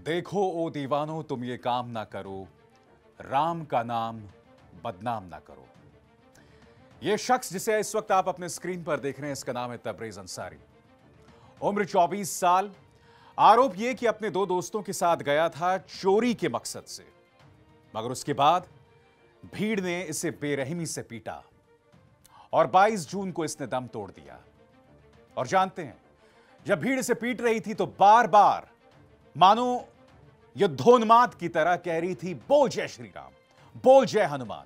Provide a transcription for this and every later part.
देखो ओ दीवानो तुम ये काम ना करो, राम का नाम बदनाम ना करो। यह शख्स जिसे इस वक्त आप अपने स्क्रीन पर देख रहे हैं, इसका नाम है तबरेज अंसारी। उम्र 24 साल। आरोप यह कि अपने दो दोस्तों के साथ गया था चोरी के मकसद से, मगर उसके बाद भीड़ ने इसे बेरहमी से पीटा और 22 जून को इसने दम तोड़ दिया। और जानते हैं, जब भीड़ इसे पीट रही थी तो बार बार मानो युद्धोन्माद की तरह कह रही थी, बोल जय श्री राम, बोल जय हनुमान।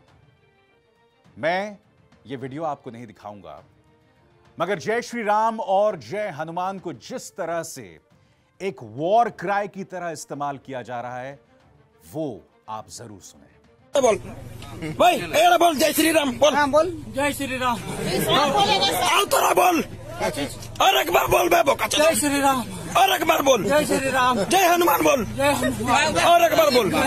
मैं ये वीडियो आपको नहीं दिखाऊंगा, मगर जय श्री राम और जय हनुमान को जिस तरह से एक वॉर क्राई की तरह इस्तेमाल किया जा रहा है, वो आप जरूर सुने। बोल भाई, बोल जय श्री राम, बोल हाँ बोल जय श्री राम। आओ तोरा बोल और एक बार बोल बेबो जय श्री राम। और एक बार बोल जय श्री राम। जय हनुमान बोल जय हनुमान। और एक बार बोल जय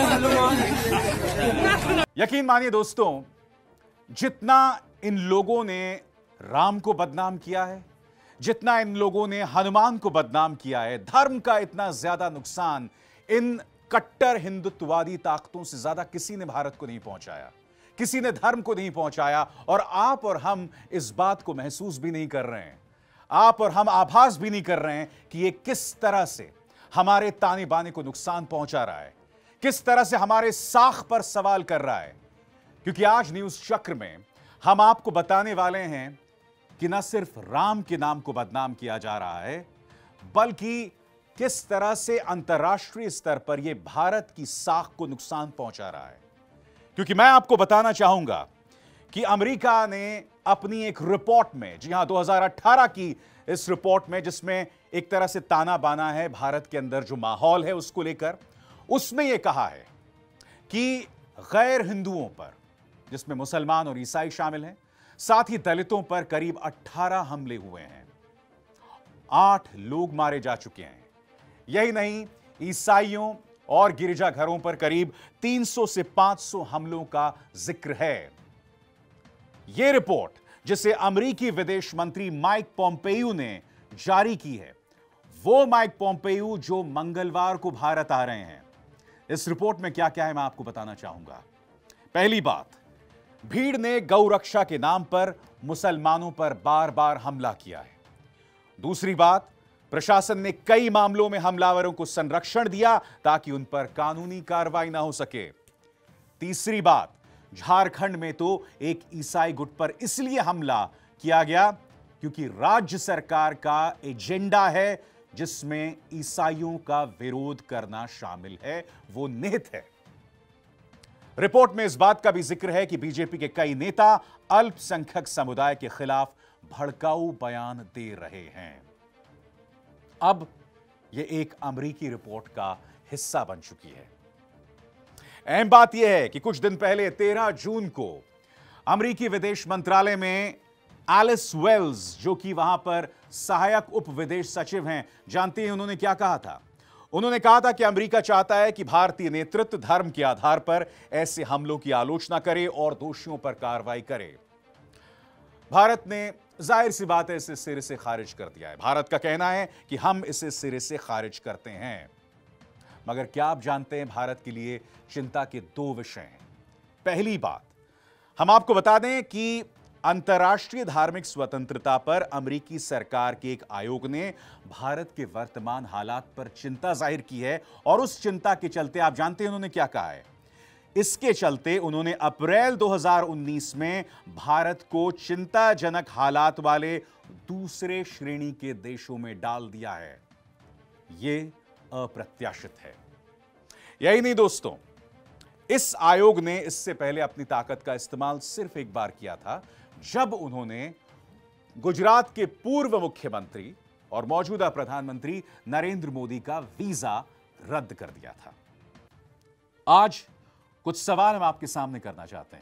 हनुमान। यकीन मानिए दोस्तों, जितना इन लोगों ने राम को बदनाम किया है, जितना इन लोगों ने हनुमान को बदनाम किया है, धर्म का इतना ज्यादा नुकसान इन कट्टर हिंदुत्ववादी ताकतों से ज्यादा किसी ने भारत को नहीं पहुंचाया, किसी ने धर्म को नहीं पहुंचाया। और आप और हम इस बात को महसूस भी नहीं कर रहे हैं, आप और हम आभास भी नहीं कर रहे हैं कि ये किस तरह से हमारे ताने बाने को नुकसान पहुंचा रहा है, किस तरह से हमारे साख पर सवाल कर रहा है। क्योंकि आज न्यूज चक्र में हम आपको बताने वाले हैं कि न सिर्फ राम के नाम को बदनाम किया जा रहा है, बल्कि किस तरह से अंतर्राष्ट्रीय स्तर पर यह भारत की साख को नुकसान पहुंचा रहा है। क्योंकि मैं आपको बताना चाहूंगा कि अमेरिका ने अपनी एक रिपोर्ट में, जी हां 2018 की इस रिपोर्ट में, जिसमें एक तरह से ताना बाना है भारत के अंदर जो माहौल है उसको लेकर, उसमें यह कहा है कि गैर हिंदुओं पर, जिसमें मुसलमान और ईसाई शामिल हैं, साथ ही दलितों पर करीब 18 हमले हुए हैं, 8 लोग मारे जा चुके हैं। यही नहीं, ईसाइयों और गिरजाघरों पर करीब 300 से 500 हमलों का जिक्र है। यह रिपोर्ट, जिसे अमेरिकी विदेश मंत्री माइक पोम्पेयो ने जारी की है, वो माइक पोम्पेयो जो मंगलवार को भारत आ रहे हैं। इस रिपोर्ट में क्या क्या है मैं आपको बताना चाहूंगा। पहली बात, भीड़ ने गौ रक्षा के नाम पर मुसलमानों पर बार बार हमला किया है। दूसरी बात, प्रशासन ने कई मामलों में हमलावरों को संरक्षण दिया ताकि उन पर कानूनी कार्रवाई ना हो सके। तीसरी बात, झारखंड में तो एक ईसाई गुट पर इसलिए हमला किया गया क्योंकि राज्य सरकार का एजेंडा है जिसमें ईसाइयों का विरोध करना शामिल है, वो निहित है। रिपोर्ट में इस बात का भी जिक्र है कि बीजेपी के कई नेता अल्पसंख्यक समुदाय के खिलाफ भड़काऊ बयान दे रहे हैं। अब यह एक अमेरिकी रिपोर्ट का हिस्सा बन चुकी है। अहम बात यह है कि कुछ दिन पहले 13 जून को अमेरिकी विदेश मंत्रालय में एलिस वेल्स, जो कि वहां पर सहायक उप विदेश सचिव हैं, जानते हैं उन्होंने क्या कहा था? उन्होंने कहा था कि अमेरिका चाहता है कि भारतीय नेतृत्व धर्म के आधार पर ऐसे हमलों की आलोचना करे और दोषियों पर कार्रवाई करे। भारत ने जाहिर सी बात है इसे सिरे से खारिज कर दिया है। भारत का कहना है कि हम इसे सिरे से खारिज करते हैं। मगर क्या आप जानते हैं, भारत के लिए चिंता के 2 विषय हैं। पहली बात, हम आपको बता दें कि अंतर्राष्ट्रीय धार्मिक स्वतंत्रता पर अमेरिकी सरकार के एक आयोग ने भारत के वर्तमान हालात पर चिंता जाहिर की है। और उस चिंता के चलते आप जानते हैं उन्होंने क्या कहा है? इसके चलते उन्होंने अप्रैल 2019 में भारत को चिंताजनक हालात वाले दूसरे श्रेणी के देशों में डाल दिया है। यह अप्रत्याशित है। यही नहीं दोस्तों, इस आयोग ने इससे पहले अपनी ताकत का इस्तेमाल सिर्फ एक बार किया था, जब उन्होंने गुजरात के पूर्व मुख्यमंत्री और मौजूदा प्रधानमंत्री नरेंद्र मोदी का वीजा रद्द कर दिया था। आज कुछ सवाल हम आपके सामने करना चाहते हैं।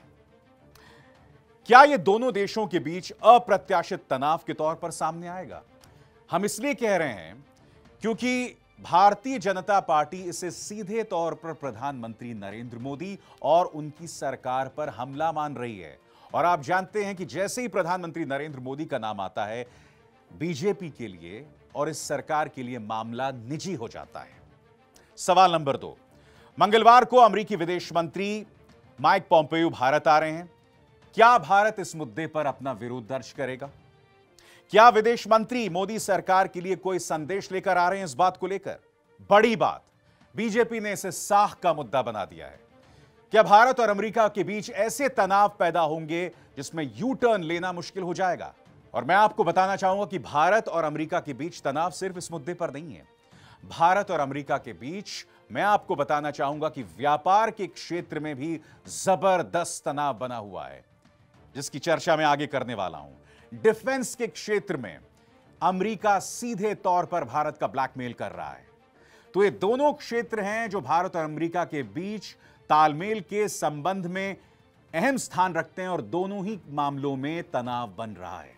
क्या यह दोनों देशों के बीच अप्रत्याशित तनाव के तौर पर सामने आएगा? हम इसलिए कह रहे हैं क्योंकि भारतीय जनता पार्टी इसे सीधे तौर पर प्रधानमंत्री नरेंद्र मोदी और उनकी सरकार पर हमला मान रही है। और आप जानते हैं कि जैसे ही प्रधानमंत्री नरेंद्र मोदी का नाम आता है, बीजेपी के लिए और इस सरकार के लिए मामला निजी हो जाता है। सवाल नंबर 2, मंगलवार को अमेरिकी विदेश मंत्री माइक पॉम्पेयो भारत आ रहे हैं। क्या भारत इस मुद्दे पर अपना विरोध दर्ज करेगा? क्या विदेश मंत्री मोदी सरकार के लिए कोई संदेश लेकर आ रहे हैं? इस बात को लेकर बड़ी बात, बीजेपी ने इसे साख का मुद्दा बना दिया है। क्या भारत और अमेरिका के बीच ऐसे तनाव पैदा होंगे जिसमें यू टर्न लेना मुश्किल हो जाएगा? और मैं आपको बताना चाहूंगा कि भारत और अमेरिका के बीच तनाव सिर्फ इस मुद्दे पर नहीं है। भारत और अमेरिका के बीच मैं आपको बताना चाहूंगा कि व्यापार के क्षेत्र में भी जबरदस्त तनाव बना हुआ है, जिसकी चर्चा मैं आगे करने वाला हूं। डिफेंस के क्षेत्र में अमेरिका सीधे तौर पर भारत का ब्लैकमेल कर रहा है। तो ये दोनों क्षेत्र हैं जो भारत और अमेरिका के बीच तालमेल के संबंध में अहम स्थान रखते हैं और दोनों ही मामलों में तनाव बन रहा है।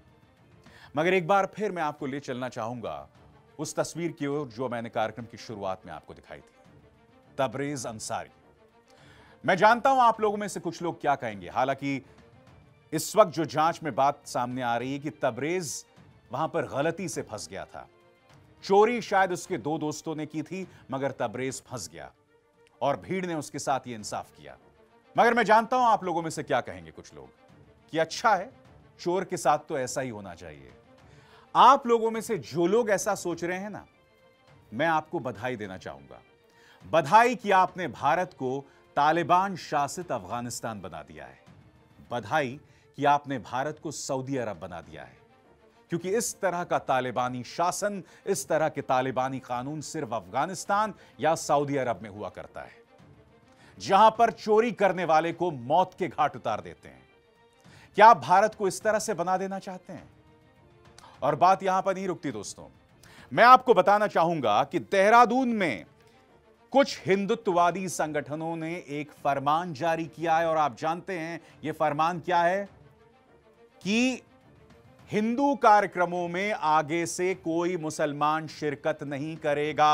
मगर एक बार फिर मैं आपको ले चलना चाहूंगा उस तस्वीर की ओर जो मैंने कार्यक्रम की शुरुआत में आपको दिखाई थी, तबरेज अंसारी। मैं जानता हूं आप लोगों में से कुछ लोग क्या कहेंगे, हालांकि इस वक्त जो जांच में बात सामने आ रही है कि तबरेज वहां पर गलती से फंस गया था। चोरी शायद उसके 2 दोस्तों ने की थी, मगर तबरेज फंस गया और भीड़ ने उसके साथ ये इंसाफ किया। मगर मैं जानता हूं आप लोगों में से क्या कहेंगे कुछ लोग कि अच्छा है, चोर के साथ तो ऐसा ही होना चाहिए। आप लोगों में से जो लोग ऐसा सोच रहे हैं ना, मैं आपको बधाई देना चाहूंगा। बधाई कि आपने भारत को तालिबान शासित अफगानिस्तान बना दिया है। बधाई कि आपने भारत को सऊदी अरब बना दिया है, क्योंकि इस तरह का तालिबानी शासन, इस तरह के तालिबानी कानून सिर्फ अफगानिस्तान या सऊदी अरब में हुआ करता है, जहां पर चोरी करने वाले को मौत के घाट उतार देते हैं। क्या आप भारत को इस तरह से बना देना चाहते हैं? और बात यहां पर नहीं रुकती दोस्तों, मैं आपको बताना चाहूंगा कि देहरादून में कुछ हिंदुत्ववादी संगठनों ने एक फरमान जारी किया है। और आप जानते हैं यह फरमान क्या है कि हिंदू कार्यक्रमों में आगे से कोई मुसलमान शिरकत नहीं करेगा,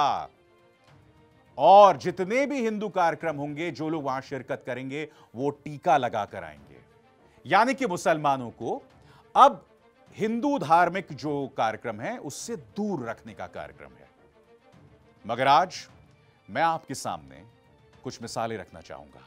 और जितने भी हिंदू कार्यक्रम होंगे जो लोग वहां शिरकत करेंगे वो टीका लगाकर आएंगे। यानी कि मुसलमानों को अब हिंदू धार्मिक जो कार्यक्रम है उससे दूर रखने का कार्यक्रम है। मगर आज मैं आपके सामने कुछ मिसालें रखना चाहूंगा।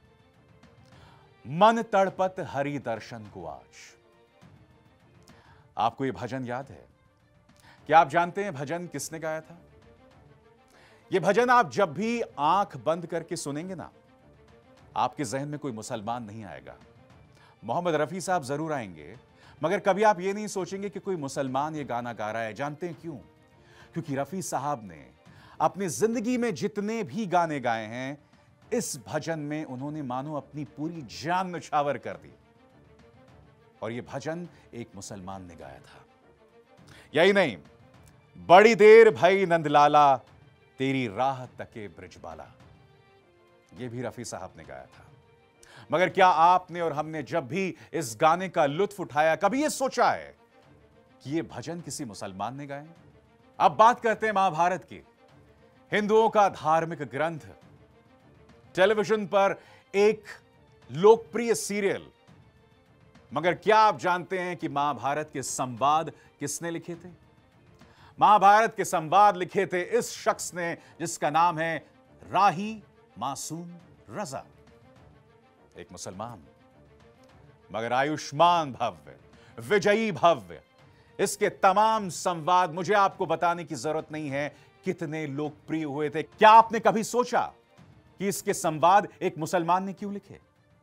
मन तड़पत हरि दर्शन को आज। आपको यह भजन याद है? क्या आप जानते हैं भजन किसने गाया था? यह भजन आप जब भी आंख बंद करके सुनेंगे ना, आपके जहन में कोई मुसलमान नहीं आएगा। मोहम्मद रफी साहब जरूर आएंगे, मगर कभी आप ये नहीं सोचेंगे कि कोई मुसलमान ये गाना गा रहा है। जानते हैं क्यों? क्योंकि रफी साहब ने अपनी जिंदगी में जितने भी गाने गाए हैं, इस भजन में उन्होंने मानो अपनी पूरी जान न्यौछावर कर दी। और यह भजन एक मुसलमान ने गाया था। यही नहीं, बड़ी देर भई नंदलाला, तेरी राह तके ब्रिजबाला, यह भी रफी साहब ने गाया था। मगर क्या आपने और हमने जब भी इस गाने का लुत्फ उठाया, कभी यह सोचा है कि यह भजन किसी मुसलमान ने गाया? अब बात करते हैं महाभारत की, हिंदुओं का धार्मिक ग्रंथ, टेलीविजन पर एक लोकप्रिय सीरियल। मगर क्या आप जानते हैं कि महाभारत के संवाद किसने लिखे थे? महाभारत के संवाद लिखे थे इस शख्स ने जिसका नाम है राही मासूम रजा, एक मुसलमान। मगर आयुष्मान भव्य, विजयी भव्य, इसके तमाम संवाद मुझे आपको बताने की जरूरत नहीं है कितने लोकप्रिय हुए थे। क्या आपने कभी सोचा कि इसके संवाद एक मुसलमान ने क्यों लिखे?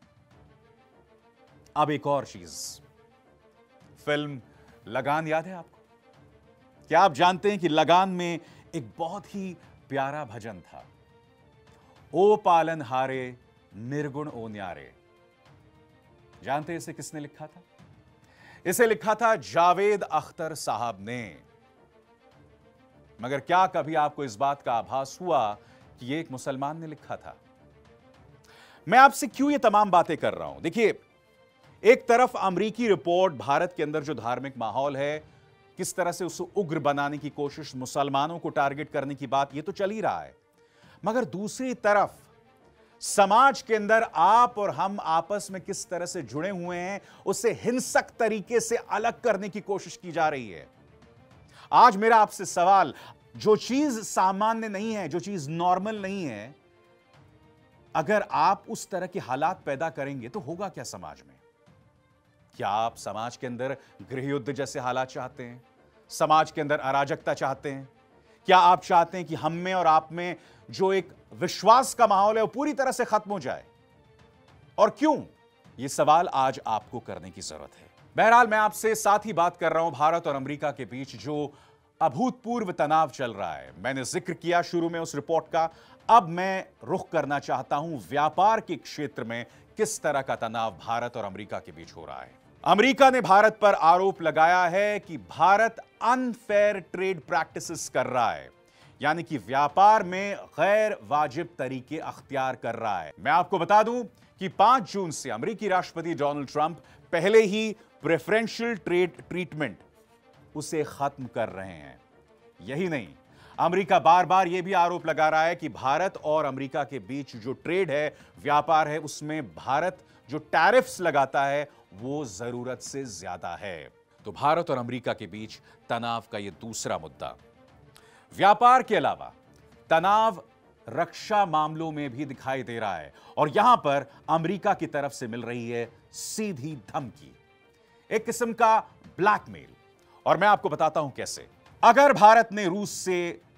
अब एक और चीज, फिल्म लगान याद है आपको? क्या आप जानते हैं कि लगान में एक बहुत ही प्यारा भजन था, ओ पालन हारे निर्गुण ओ न्यारे। जानते हैं इसे किसने लिखा था? इसे लिखा था जावेद अख्तर साहब ने। मगर क्या कभी आपको इस बात का आभास हुआ कि यह एक मुसलमान ने लिखा था? मैं आपसे क्यों ये तमाम बातें कर रहा हूं? देखिए, एक तरफ अमेरिकी रिपोर्ट भारत के अंदर जो धार्मिक माहौल है, किस तरह से उसे उग्र बनाने की कोशिश, मुसलमानों को टारगेट करने की बात, यह तो चल ही रहा है। मगर दूसरी तरफ समाज के अंदर आप और हम आपस में किस तरह से जुड़े हुए हैं, उसे हिंसक तरीके से अलग करने की कोशिश की जा रही है। आज मेरा आपसे सवाल, जो चीज सामान्य नहीं है, जो चीज नॉर्मल नहीं है, अगर आप उस तरह के हालात पैदा करेंगे तो होगा क्या समाज में? क्या आप समाज के अंदर गृह युद्ध जैसे हालात चाहते हैं? समाज के अंदर अराजकता चाहते हैं? क्या आप चाहते हैं कि हम में और आप में जो एक विश्वास का माहौल है वो पूरी तरह से खत्म हो जाए? और क्यों? यह सवाल आज आपको करने की जरूरत है। बहरहाल मैं आपसे साथ ही बात कर रहा हूं भारत और अमेरिका के बीच जो अभूतपूर्व तनाव चल रहा है। मैंने जिक्र किया शुरू में उस रिपोर्ट का, अब मैं रुख करना चाहता हूं व्यापार के क्षेत्र में किस तरह का तनाव भारत और अमेरिका के बीच हो रहा है। अमेरिका ने भारत पर आरोप लगाया है कि भारत अनफेयर ट्रेड प्रैक्टिसेस कर रहा है, यानी कि व्यापार में गैर वाजिब तरीके अख्तियार कर रहा है। मैं आपको बता दूं कि 5 जून से अमेरिकी राष्ट्रपति डोनाल्ड ट्रंप पहले ही प्रेफरेंशियल ट्रेड ट्रीटमेंट उसे खत्म कर रहे हैं। यही नहीं, अमेरिका बार बार यह भी आरोप लगा रहा है कि भारत और अमेरिका के बीच जो ट्रेड है, व्यापार है, उसमें भारत जो टैरिफ्स लगाता है वो जरूरत से ज्यादा है। तो भारत और अमेरिका के बीच तनाव का यह दूसरा मुद्दा। व्यापार के अलावा तनाव रक्षा मामलों में भी दिखाई दे रहा है, और यहां पर अमेरिका की तरफ से मिल रही है सीधी धमकी, एक किस्म का ब्लैकमेल। और मैं आपको बताता हूं कैसे। अगर भारत ने रूस से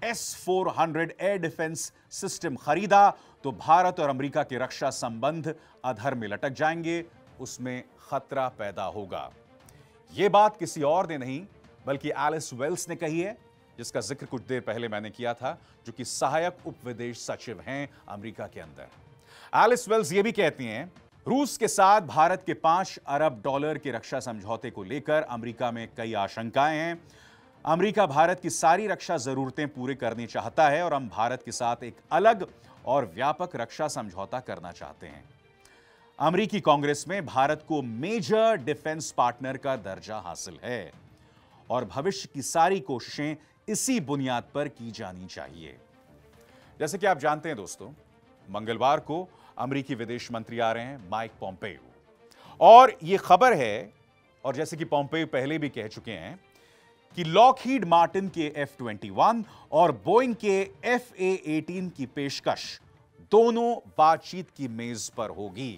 S-400 एयर डिफेंस सिस्टम खरीदा तो भारत और अमेरिका के रक्षा संबंध अधर में लटक जाएंगे, उसमें खतरा पैदा होगा। यह बात किसी और ने नहीं बल्कि एलिस वेल्स ने कही है, जिसका जिक्र कुछ देर पहले मैंने किया था, जो कि सहायक उप विदेश सचिव हैं अमेरिका के अंदर। एलिस वेल्स ये भी कहती हैं, रूस के साथ भारत के $5 अरब के रक्षा समझौते को लेकर अमेरिका में कई आशंकाएं हैं। अमेरिका भारत की सारी रक्षा जरूरतें पूरी करनी चाहता है और हम भारत के साथ एक अलग और व्यापक रक्षा समझौता करना चाहते हैं। अमेरिकी कांग्रेस में भारत को मेजर डिफेंस पार्टनर का दर्जा हासिल है और भविष्य की सारी कोशिशें इसी बुनियाद पर की जानी चाहिए। जैसे कि आप जानते हैं दोस्तों, मंगलवार को अमेरिकी विदेश मंत्री आ रहे हैं माइक पोम्पेयो, और यह खबर है, और जैसे कि पोम्पेयो पहले भी कह चुके हैं, कि लॉकहीड मार्टिन के F-21 और बोइंग के FA-18 की पेशकश दोनों बातचीत की मेज पर होगी।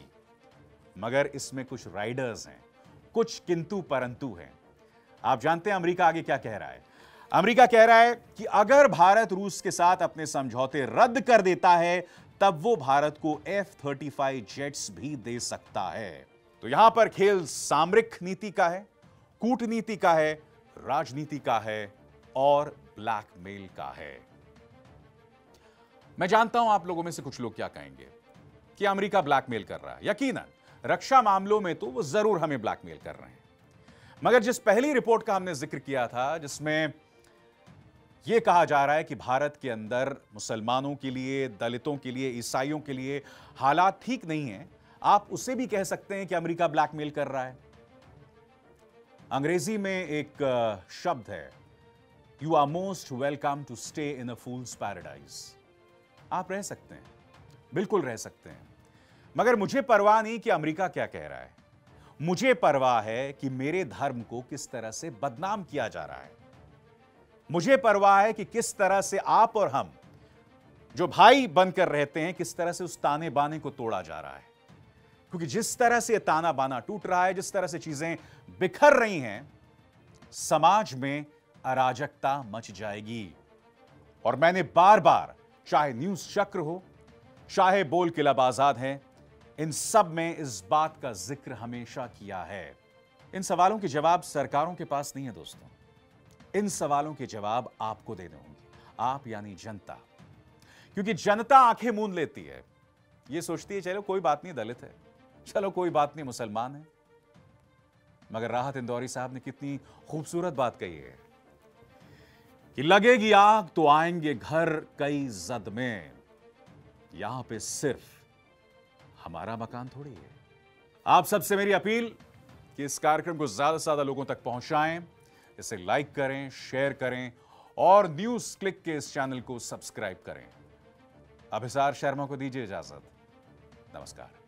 मगर इसमें कुछ राइडर्स हैं, कुछ किंतु परंतु हैं। आप जानते हैं अमेरिका आगे क्या कह रहा है? अमेरिका कह रहा है कि अगर भारत रूस के साथ अपने समझौते रद्द कर देता है तब वो भारत को F-35 जेट्स भी दे सकता है। तो यहां पर खेल सामरिक नीति का है, कूटनीति का है, राजनीति का है और ब्लैकमेल का है। मैं जानता हूं आप लोगों में से कुछ लोग क्या कहेंगे कि अमेरिका ब्लैकमेल कर रहा है। यकीनन रक्षा मामलों में तो वो जरूर हमें ब्लैकमेल कर रहे हैं, मगर जिस पहली रिपोर्ट का हमने जिक्र किया था, जिसमें यह कहा जा रहा है कि भारत के अंदर मुसलमानों के लिए, दलितों के लिए, ईसाइयों के लिए हालात ठीक नहीं है, आप उसे भी कह सकते हैं कि अमेरिका ब्लैकमेल कर रहा है। अंग्रेजी में एक शब्द है, you are most welcome to stay in a fool's paradise. आप रह सकते हैं, बिल्कुल रह सकते हैं, मगर मुझे परवाह नहीं कि अमेरिका क्या कह रहा है। मुझे परवाह है कि मेरे धर्म को किस तरह से बदनाम किया जा रहा है। मुझे परवाह है कि किस तरह से आप और हम जो भाई बनकर रहते हैं, किस तरह से उस ताने बाने को तोड़ा जा रहा है। क्योंकि जिस तरह से ताना बाना टूट रहा है, जिस तरह से चीजें बिखर रही हैं, समाज में अराजकता मच जाएगी। और मैंने बार बार, चाहे न्यूज चक्र हो, चाहे बोल किलब आजाद है, इन सब में इस बात का जिक्र हमेशा किया है। इन सवालों के जवाब सरकारों के पास नहीं है दोस्तों, इन सवालों के जवाब आपको देने होंगे, आप यानी जनता। क्योंकि जनता आंखें मूंद लेती है, यह सोचती है चलो कोई बात नहीं दलित है, चलो कोई बात नहीं मुसलमान है। मगर राहत इंदौरी साहब ने कितनी खूबसूरत बात कही है कि लगेगी आग तो आएंगे घर कई जद में, यहां पे सिर्फ हमारा मकान थोड़ी है। आप सबसे मेरी अपील कि इस कार्यक्रम को ज्यादा से ज्यादा लोगों तक पहुंचाएं, इसे लाइक करें, शेयर करें और न्यूज क्लिक के इस चैनल को सब्सक्राइब करें। अभिसार शर्मा को दीजिए इजाजत। नमस्कार।